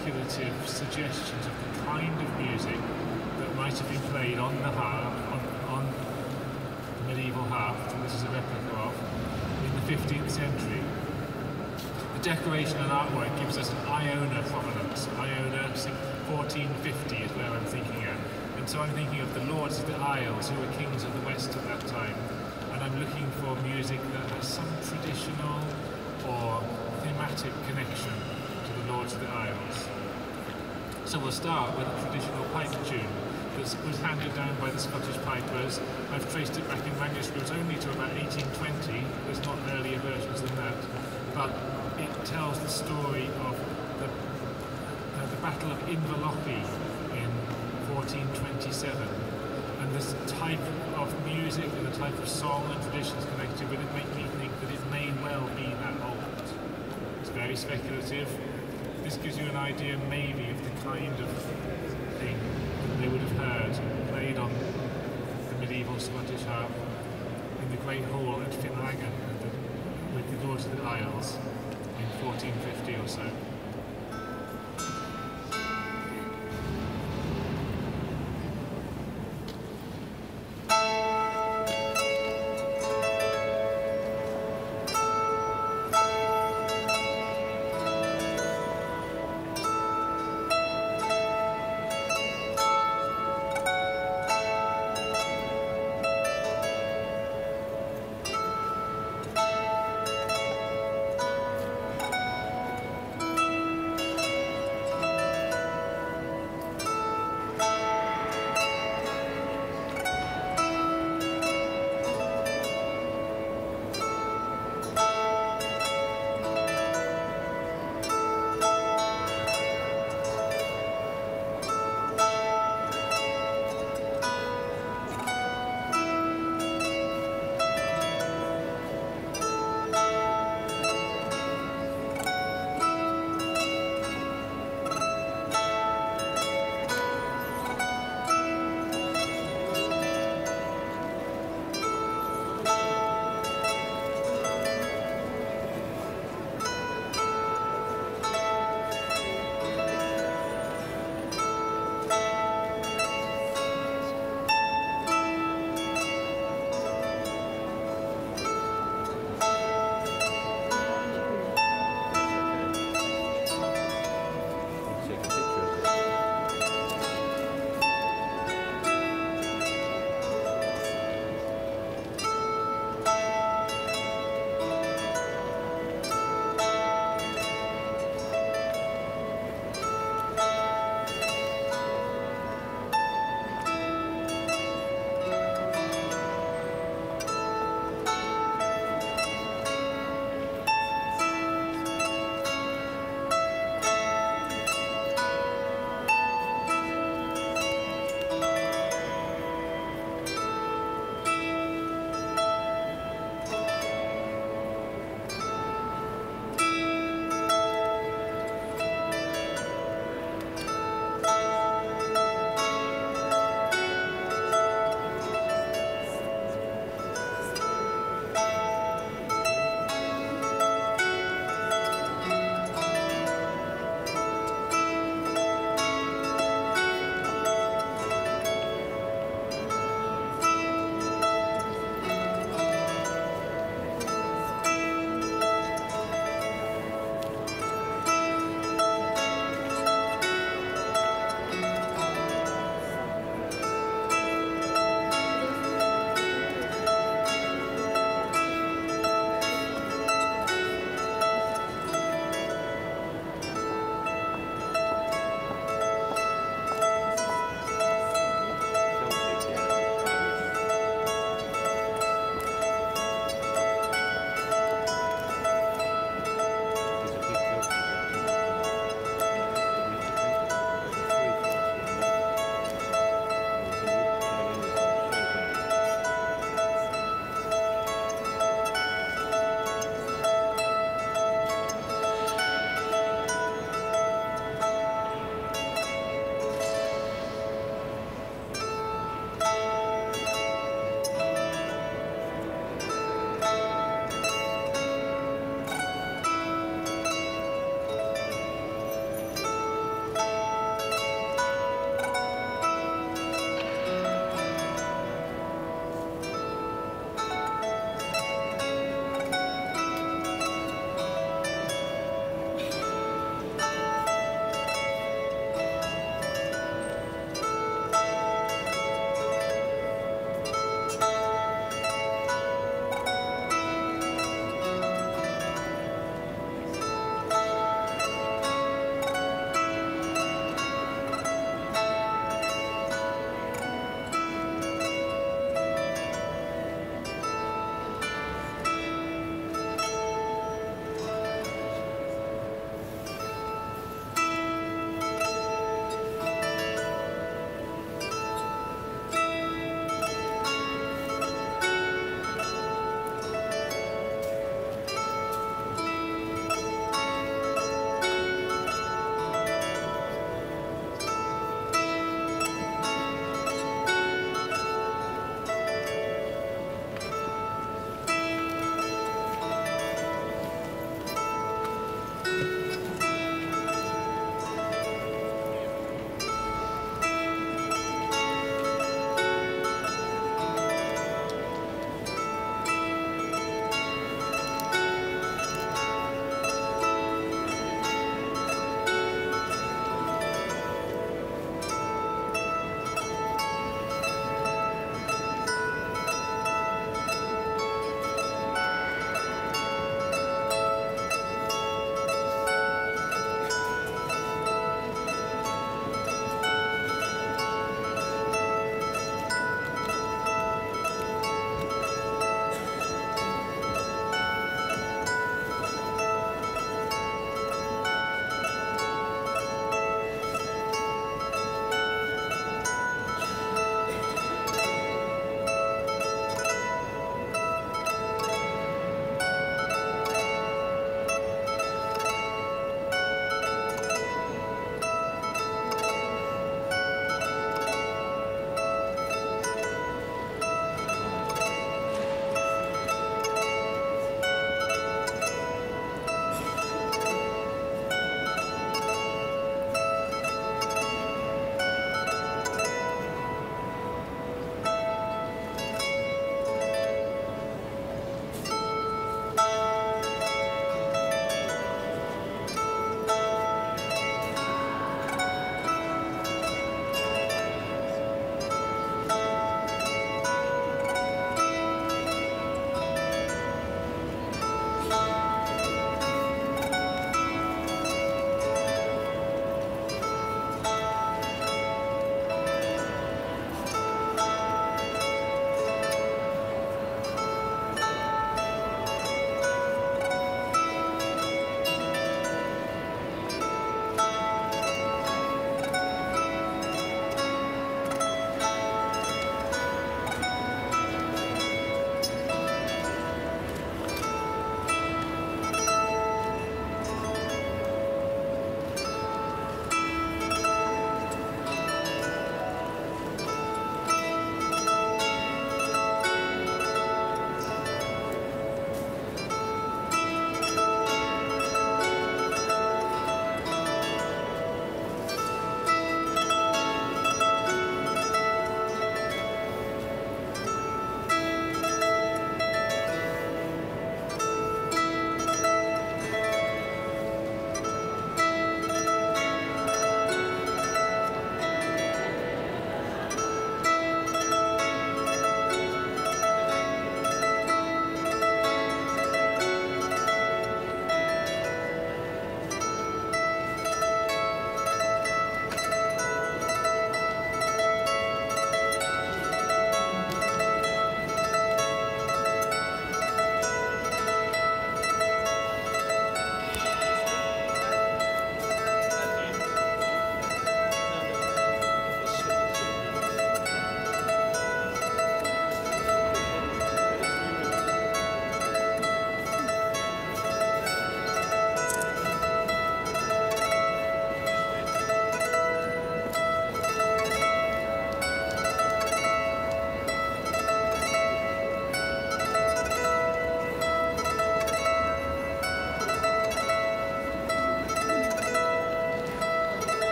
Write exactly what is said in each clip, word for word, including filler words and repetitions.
speculative suggestions of the kind of music that might have been played on the harp, on, on the medieval harp, that this is a replica of, in the fifteenth century. The decoration and artwork gives us an Iona provenance. Iona, fourteen fifty is where I'm thinking at. And so I'm thinking of the Lords of the Isles, who were kings of the West at that time. And I'm looking for music that has some traditional or thematic connection to the Lords of the Isles. So we'll start with a traditional pipe tune that was handed down by the Scottish pipers. I've traced it back in manuscripts only to about eighteen twenty. There's not earlier versions than that. But it tells the story of the, uh, the Battle of Inverlochy in fourteen twenty-seven. And this type of music and the type of song and traditions connected with it make me think that it may well be that old. It's very speculative. This gives you an idea maybe of the kind of thing that they would have heard played on the medieval Scottish harp in the Great Hall at Finlaggan with the Lords of the Isles in fourteen fifty or so.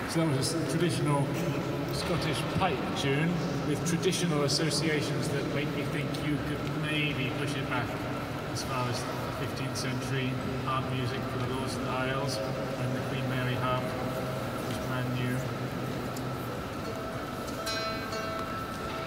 So that was a traditional Scottish pipe tune with traditional associations that make me think you could maybe push it back as far as fifteenth century harp music for the Lords of the Isles and the Queen Mary harp